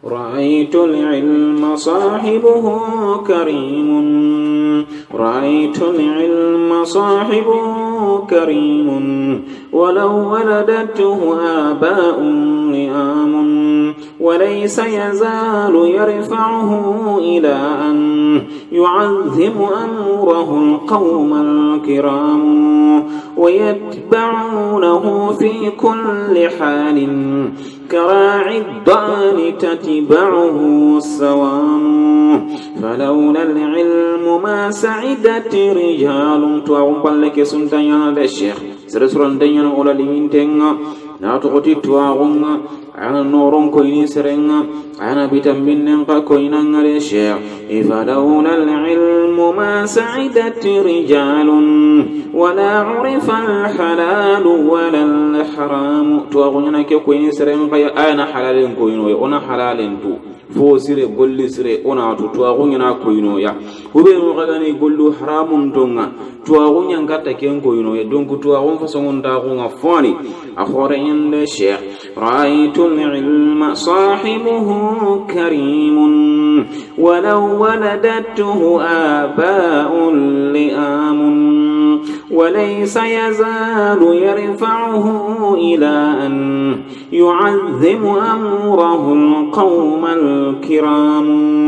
رأيت العلم صاحبه كريم رأيت العلم صاحبه كريم ولو ولدته آباء لئام وليس يزال يرفعه إلى أن يعظم أمره القوم الكرام ويتبعونه في كل حال كراعي الضأن تتبعه السوام فلولا العلم ما سعدت رجال توعم لك سنتين الشيخ سرسران دين أولا لمنتين لا تغطي توعم أنا نورون كويني سرنا أنا بتمنن كوينا الشيخ فلولا العلم ما سعدت رجال ولا عرف الحلال ولا الحرام توغننا كويني سرنا أنا حلال كوينو أنا حلال تو fo sire golli sire ona to tuwagunyana koyno ya hube no gani gollu haramun donga tuwagunya ngata ken koyno ya donc tuwagun fasongon ta ko nga foni akhore yende sheikh ra'aytul ilma sahibuhu karimun walau waladatuhu aba'un li'amun وليس يزال يرفعه إلى أن يعظم أمره القوم الكرام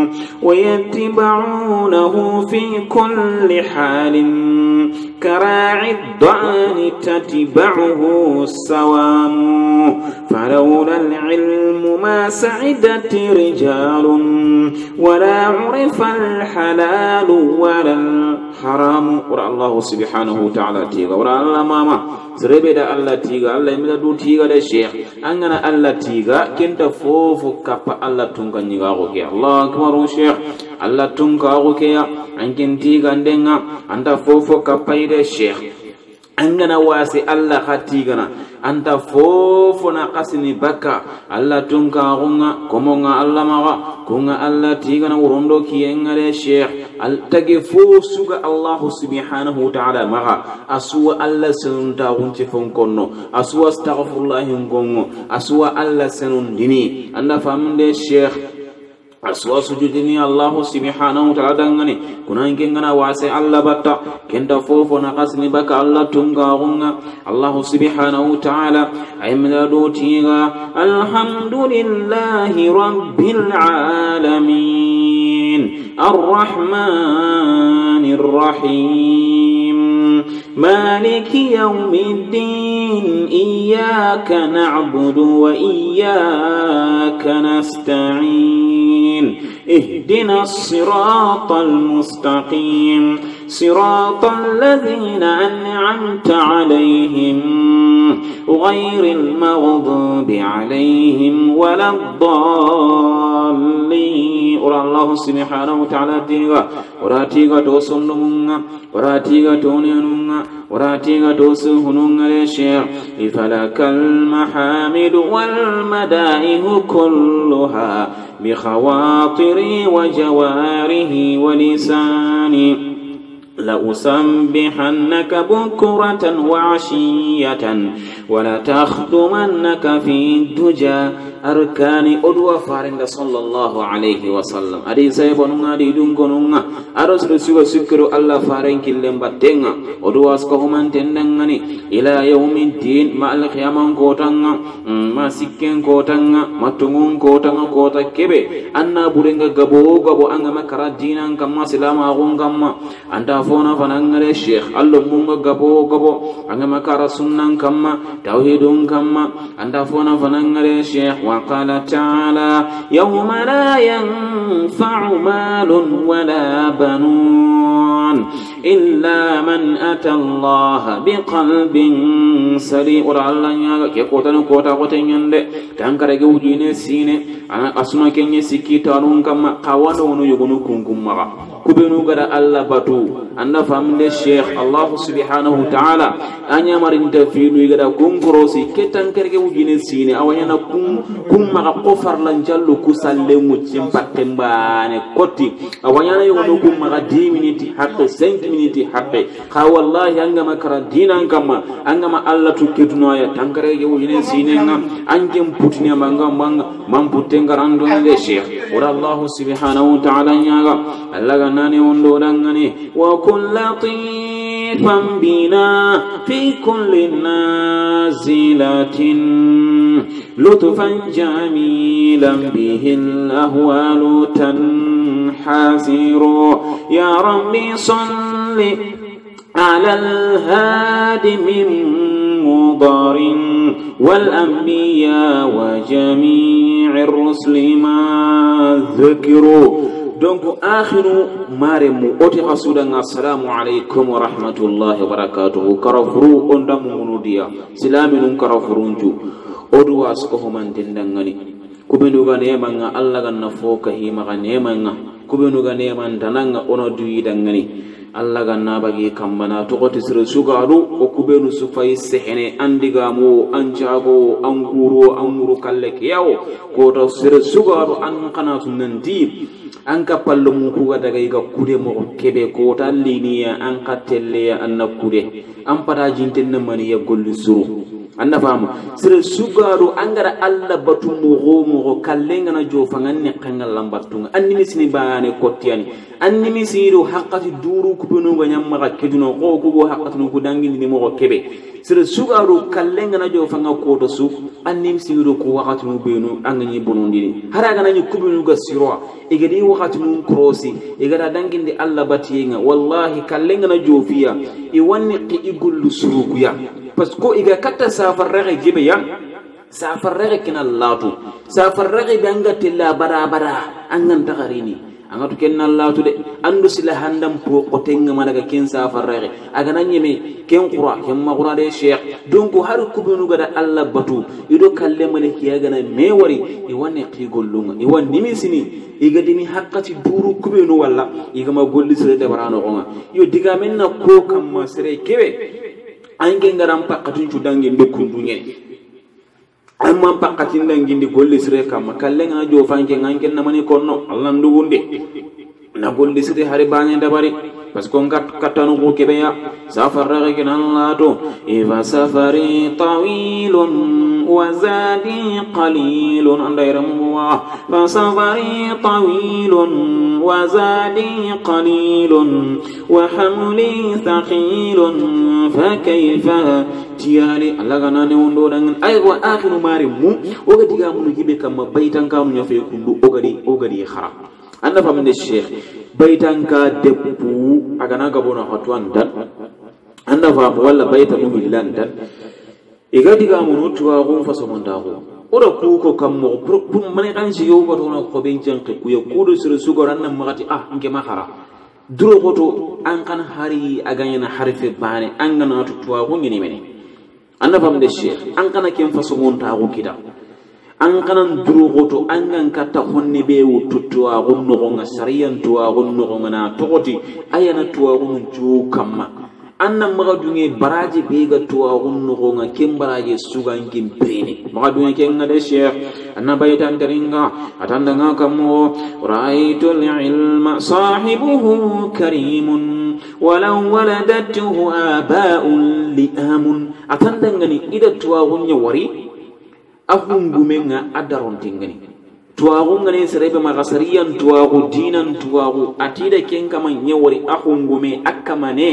ويتبعونه في كل حال كراعي الضأن تتبعه السوام فلولا العلم ما سعدت رجال ولا عرف الحلال ولا الحرام ورا الله سبحانه وتعالى تيغا ورا الله ماما سربدا الله تيغا الله يمدا دو تيغا ده شيخ أنغنا الله تيغا كنت فوفو كابا الله تونغا نيغا غوكي الله أكبر شيخ الله تونغا غوكي أنكن تيغا ندنغا أنت فوفو كابا ده شيخ angana wasi Allah khatigana anta fofo na kasini baka Allah tunka gunga komonga Allah maga kunga Allah tigana urondo kiyengare sheikh al tagi fo suga Allah subhanahu wa ta'ala maga aswa Allah sunta gunti fonkonno aswa astaghfirullah ngongo aswa Allah sanun dini anda famde sheikh aswa sujudini Allah subhanahu wa ta'ala dangane kuna ingengana wase Allah batta kenda fofo na kasni baka Allah tunga gunga Allah subhanahu wa ta'ala aymda do tiga alhamdulillahi rabbil alamin arrahmanir rahim مالك يوم الدين إياك نعبد وإياك نستعين اهدنا الصراط المستقيم صراط الذين أنعمت عليهم غير المغضوب عليهم ولا الضالين ورا الله سبحانه وتعالى تيغا ورا تيغا توسنونغا ورا تيغا تونينونغا ورا تيغا توسهنونغا لشيخ فلك المحامد والمدائح كلها بخواطري وجواره ولساني لأسبحنك بكرة وعشية ولا تخدمنك في الدجى أركان أدوى فارنگ صلى الله عليه وسلم أدي سيبونغا دي دونغونغا أرسل سوى سكر الله فارنگ كلم باتنغا أدوى اسكهمان تندنغني إلى يوم الدين ما القيامة كوتنغا ما سكين كوتنغا ما تنغون كوتنغا كوتا كبه أنا بورنغا غبو غبو أنغا مكرا دينا كما سلاما غنغما أنت فونا فنانغري الشيخ الله مونغا غبو غبو أنغا مكرا سنن كما توحيدون كما أنت فونا فنانغري الشيخ وقال تعالى يوم لا ينفع مال ولا بنون إلا من أتى الله بقلب سليم ورا الله نياغا كي كوتا كوتا كوتين تانكارا وجيني سيني أنا أسمع كني سكي تارون كما قوانا ونو يغنو كونكم مغا kubenu gara Allah batu anda famde Sheikh Allah subhanahu wa ta'ala anya marinta fiinu gara kunkorosi ketan kerge wujine sine awanya na kum maka qofar lan jallu kusalle muccim patembane koti awanya na yono kum maka 10 minutes haqqi 5 minutes haqqi kha wallahi anga makara dinan kama anga ma Allah tuketuno ya tankare ge wujine sine ngam anjem putni manga mamputenga rando ne Sheikh ora Allah subhanahu wa ta'ala nyaga Allah nani ondo dangani wa kun latifan bina fi kulli nazilatin lutfan jamilan bihi al-ahwalu tanhasiru ya rabbi salli ala al-hadi min مضار والأنبياء وجميع الرسل ما ذكروا donc akhiru maremu oti hasudan assalamu alaikum wa rahmatullahi wa barakatuh karafuru onda munudia silaminun karafurunju odu wasko homantendangani kubenu ga nemanga Allah ganna foka hima ga nemanga kubenu ga neman tananga ono duidangani Allah ganna bagi kambana to goti sir sugaru o kubenu sufai sehene andiga mo anjago anguru kalle kiyawo ko to sir sugaru an kana sunanti an ka pallo mu ku daga ga kude mo kebe ko talliniya an ka telle an nakude an pada jinten mani ya golli suru anda famu sir sugaru angara Allah batu mo kallenga na jofa nganne kangal lambatunga anni misni baane kotiani anni misiru haqqati duru kubunu ganyamma kakeduno ko go haqqatu ko dangini ni mo kebe sir sugaru kallenga na jofa ngako to su anni misiru ko wakati no benu angani bonondini haraga nani kubunu ga sirwa igadi wakati mun krosi igada dangindi Allah batiyenga wallahi kallenga na jofiya i wanni qi igullu surukuya parce que iga katta safarrege jibe ya safarrege kina latu safarrege banga tilla bara angan tagarini angatu kenna latu de andu sila handam po qotenga malaga ken safarrege aga nanyeme ken qura ken magura de Sheikh donc har kubunu gada Allah batu ido kalle malaki ya gana me wari i wanne qigollunga i wanni misini iga dimi haqqati duru kubenu walla iga ma golli sere de barano gonga yo diga menna ko kam ma sere kebe ange ngaram pakatun cudangi ndokundu ngeni amma pakatin dangi ndi golli sire kam kallenga jo fanke nganken namani konno Allah ndugunde na golli sire hari banye dabari parce que ngat katanu ko kebeya safarra ke nan lato ifa safari tawilun wa zadi qalilun andairam wa fa safari tawilun wa zadi qalilun wa hamli thaqilun fa kayfa tiyali Allah ganane wondo dangan ay wa akhiru marimu o ga diga mun gibe kam baitan kam nya fe kundu o gadi khara anda famne Sheikh baitan ka debbu aga na gabona hatwan dan anda fa walla baitan mu bilan dan e ga diga mun tuwa gon fa somonda go ora ku ko kam mo pum mane kan si yo ko na ko be janke ku yo kudu sur sugoran nan magati nke mahara duro goto an kan hari aga yana harfe bane an gana tuwa go ngini mene anda famde Sheikh an kana ken fa somonda go kita an kanan durogoto an gan kata honni be wututtuwa gonno gonga sariyan tuwa gonno gonga na togoti ayana tuwa gonno ju kamma annan maga dunge baraji be ga tuwa gonno gonga ken baraji sugan kin pene maga dunge ken ngade Sheikh anna baytan daringa atanda nga kamo ra'aytul ilma sahibuhu karimun walau waladatuhu aba'un li'amun atanda ngani ida tuwa gonnya wari afungumenga adaron tingani tuwagu ngane serebe magasariyan tuwagu dinan tuwagu atida kenka man nyawari afungume akamane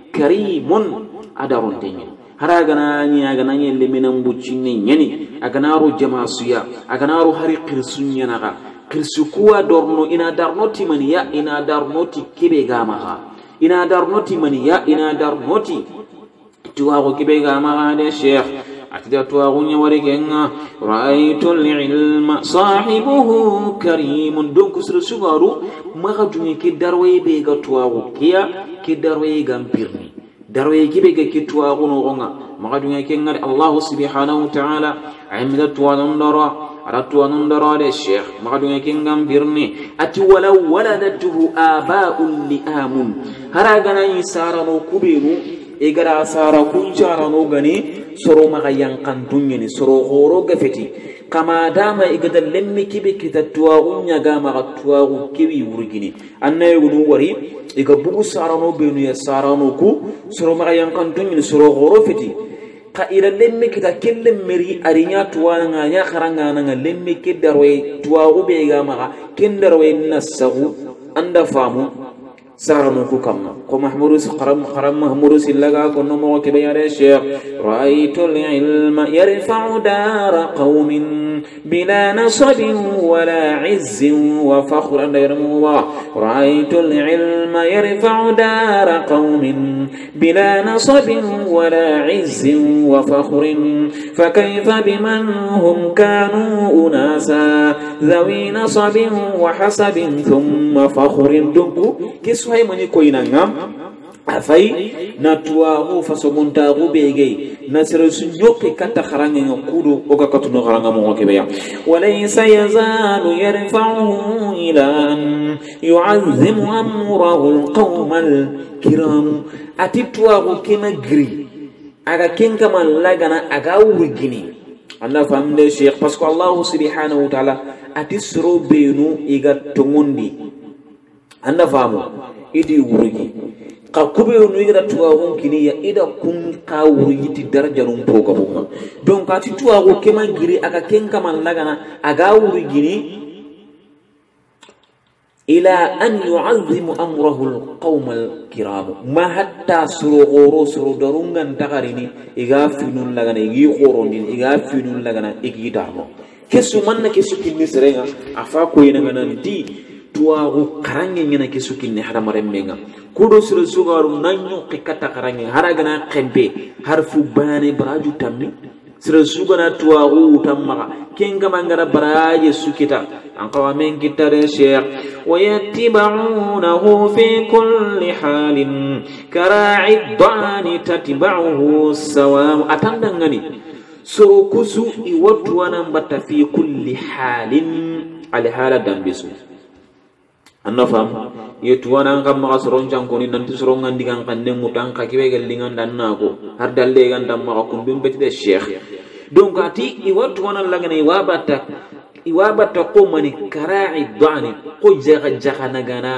karimun adaron tingani haragana nye leminan bucine nyani aganaru jamasuya aganaru hari qirsunya naga qirsukuwa dorno ina darnoti maniya ina darnoti kibe gamaga ina darnoti maniya ina darnoti tuwagu kibe gamaga de Sheikh atida tuwagunya warigenga ra'aytul ilma sahibuhu karimun donc sur sugaru maga dungi ki darwaye be ga tuwagu kiya ki darwaye gampirni darwaye ki be ga ki tuwagu no gonga maga dungi ke ngari Allah subhanahu wa ta'ala aymida tuwanon doro ara tuwanon doro de sheikh magadunga kingam birni ati wala waladatuhu aba'un li'amun haragana yisarano kubenu igara sara kunjarano gani soro maga yankantunyeni soro horo gafeti kama dama igada lemmi kibe kita tuwagu nyaga maga tuwagu kibi wurgini annayugunu wari iga bugu sarano benu ya sarano ku soro maga yankantunyeni soro horo feti ka ira lemmi kita kelle meri arinya tuwana nya kharanga nga lemmi kidarwe tuwagu be ga maga kindarwe nasagu anda famu سارنو كم محمود خرم محمود سلغا كن مو كبير الشيخ رايت العلم يرفع دار قوم بلا نصب ولا عز وفخر الله رايت العلم يرفع دار قوم بلا نصب ولا عز وفخر فكيف بمن هم كانوا أناسا ذوي نصب وحسب ثم فخر دكو hay mani koyna ngam afay na tuwagu fasomuntagu bege nasira sunyoki kata kharanga ngukudu oga katuno kharanga mo kebeya walaysa yazalu yarfa'uhu ila an yu'azzimu amrahu alqawm alkiram atitwagu kemagri aga kenka man lagana aga wurgini Allah famde sheikh parce que Allah subhanahu wa ta'ala atisro benu iga tongondi anda famu idi wurigi ka kube no igara tuwa won kiniya ida kun ka wurigi ti daraja rum poga buma donc ati tuwa go kema giri aka kenka man lagana aga wurigi ni ila an yu'azzimu amrahu alqawm alkiram ma hatta surugoro surudarungan tagarini iga finun lagana igi qorondin iga finun lagana igi damo kesu manna kesu kinni serenga afa ko ina gananti tuwagu karange ngena kisukinni haramare menga kudo sura sugaru nanyo kikata karange haragana kempe harfu bane baraju tammi sura sugana tuwagu utamma kenga mangara baraje sukita anqawa men kitare sheikh wayattiba'unahu fi kulli halin kara'i dhani tatba'uhu sawam atandangani so kusu iwatu wanambata fi kulli halin ali hala dambisu annafam yetuwana ngam ma soron jankoni nanti soron ngandi kan kanne mutan ka kibe gelingan dan nako har dalle gan dam ma ko dum beti de sheikh donc ati iwatu wana lagane iwabata ko mani kara'i dhani ko jaga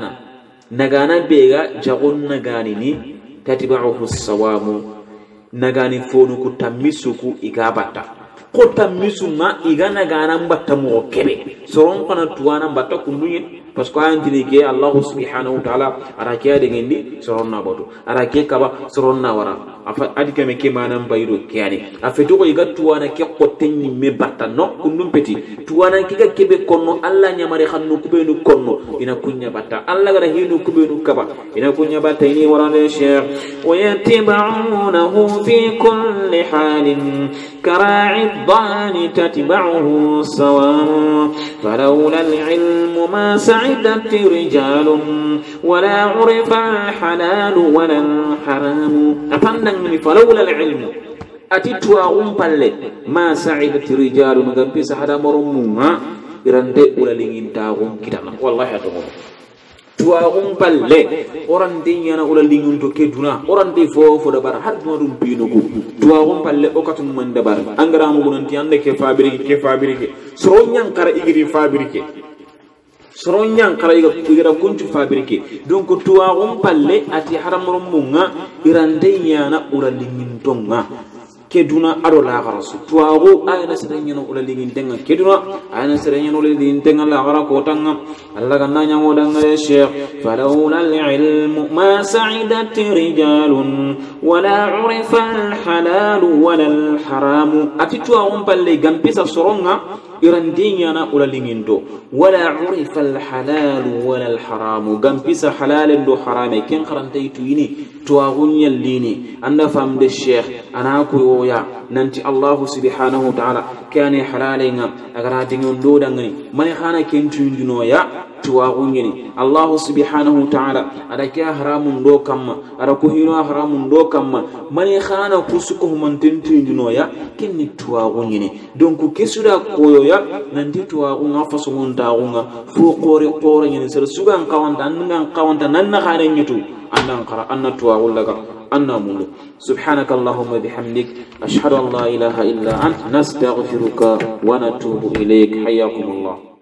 nagana bega jagon nagani ni tatiba'uhu sawamu nagani fonu ku tamisuku igabata ko tamisuma igana gana mbatta mo kebe soron kana tuwana mbatta kunduye parce que antini ke Allah subhanahu wa ta'ala arakiya de ngendi soronna bodu arake kaba soronna wara afa adi kame ke manam bayro kiyani afeto ko iga tuwana ke qotenni me batta no kundum peti tuwana kiga kebe konno Allah nyamare xannu kubenu konno ina kunya batta Allah gara hinu kubenu kaba ina kunya batta ini warane sheikh wa yatiba'unahu fi kulli halin kara'i dhani tatba'uhu sawa falawla al-ilmu ma عدت رجال ولا عرف الحلال ولا الحرام أفندن فلولا العلم أتتوا أمبل ما سعدت رجال نغبي سحدا مرموها إرندي أولا لغنتاهم كتانا والله أتغم توا أمبل أرندي ينا أولا لغنتو كدنا أرندي فوفو دبار حد مرم بينكو توا أمبل أكتم من دبار أنغرامو بنانتي عندك كفابريكي سرونيان كار إغري فابريكي soronyan kara iga kuntu fabrique donc tuwa palle ati haramro munga irande yana uralingin tonga keduna ado la garasu tuwa ayana serenya no uralingin tenga keduna ayana serenya no uralingin tenga la gara ko tanga alla ganna nyango danga sheikh falawla al-ilm ma sa'idat rijalun wala urifa al-halal wala al-haram ati tuwa palle gampisa soronga irandinya na ulalingindo wala urifa alhalal wala alharam gampisa halal ndo harame ken kharante itu ini tuagunya lini anda fam de sheikh ana ko ya nanti Allah subhanahu wa ta'ala kane halalenga agara dingo ndo dangani mani khana ken tuindino ya tuwagunyini Allah subhanahu wa ta'ala ada kya haramun do kamma ada ko hino haramun do kamma mani khana kusuko humantintindino ya kinni tuwagunyini donc kesuda koyo ya nanti tuwagunga fasungunta gunga fo qore nyini sir sugan kawanta nan na khana nyitu annan qara anna tuwagullaga anna mundu subhanaka allahumma bihamdik ashhadu an la ilaha illa anta nastaghfiruka wa natubu ilayk hayyakum allah